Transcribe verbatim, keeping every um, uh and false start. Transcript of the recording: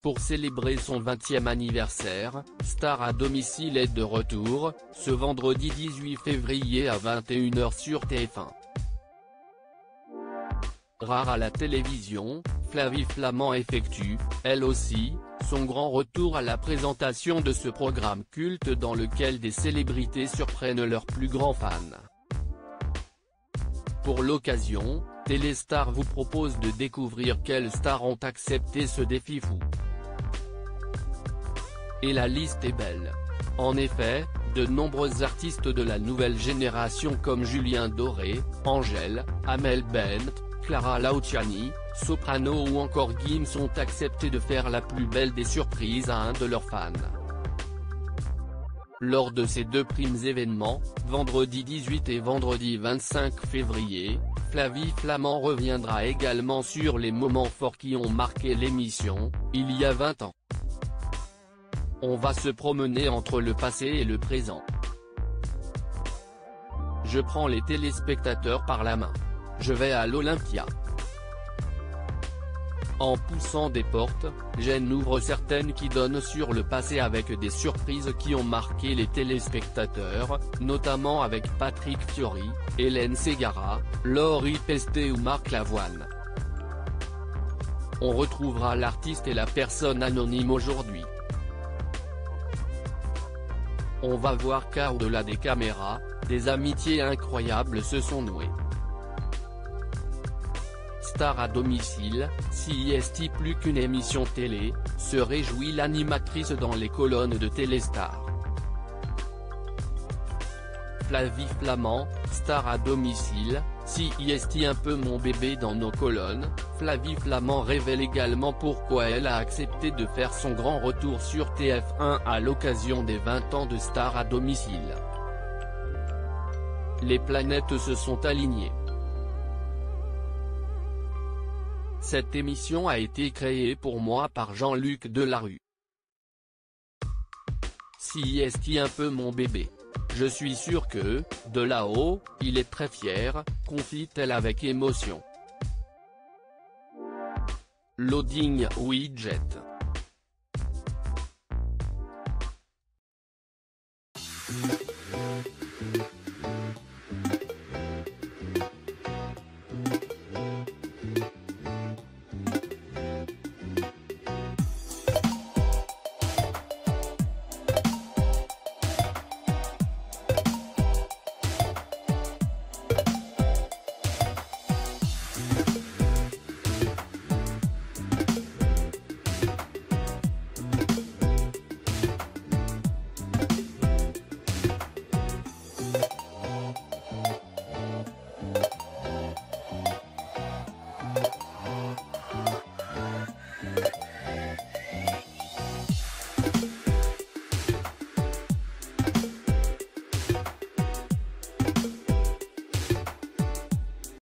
Pour célébrer son vingtième anniversaire, Star à domicile est de retour, ce vendredi dix-huit février à vingt et une heures sur T F un. Rare à la télévision, Flavie Flament effectue, elle aussi, son grand retour à la présentation de ce programme culte dans lequel des célébrités surprennent leurs plus grands fans. Pour l'occasion, Téléstar vous propose de découvrir quelles stars ont accepté ce défi fou. Et la liste est belle. En effet, de nombreux artistes de la nouvelle génération comme Julien Doré, Angèle, Amel Bent, Clara Luciani, Soprano ou encore Gims ont accepté de faire la plus belle des surprises à un de leurs fans. Lors de ces deux primes événements, vendredi dix-huit et vendredi vingt-cinq février, Flavie Flament reviendra également sur les moments forts qui ont marqué l'émission, il y a vingt ans. On va se promener entre le passé et le présent. Je prends les téléspectateurs par la main. Je vais à l'Olympia. En poussant des portes, j'en ouvre certaines qui donnent sur le passé avec des surprises qui ont marqué les téléspectateurs, notamment avec Patrick Fiori, Hélène Ségara, Laurie Pestet ou Marc Lavoine. On retrouvera l'artiste et la personne anonyme aujourd'hui. On va voir qu'au-delà des caméras, des amitiés incroyables se sont nouées. Star à domicile, si est plus qu'une émission télé, se réjouit l'animatrice dans les colonnes de Téléstar. Flavie Flament, Star à domicile, si est un peu mon bébé dans nos colonnes, Flavie Flament révèle également pourquoi elle a accepté de faire son grand retour sur T F un à l'occasion des vingt ans de Star à domicile. Les planètes se sont alignées. Cette émission a été créée pour moi par Jean-Luc Delarue. Si est un peu mon bébé. Je suis sûr que, de là-haut, il est très fier, confie-t-elle avec émotion. Loading widget.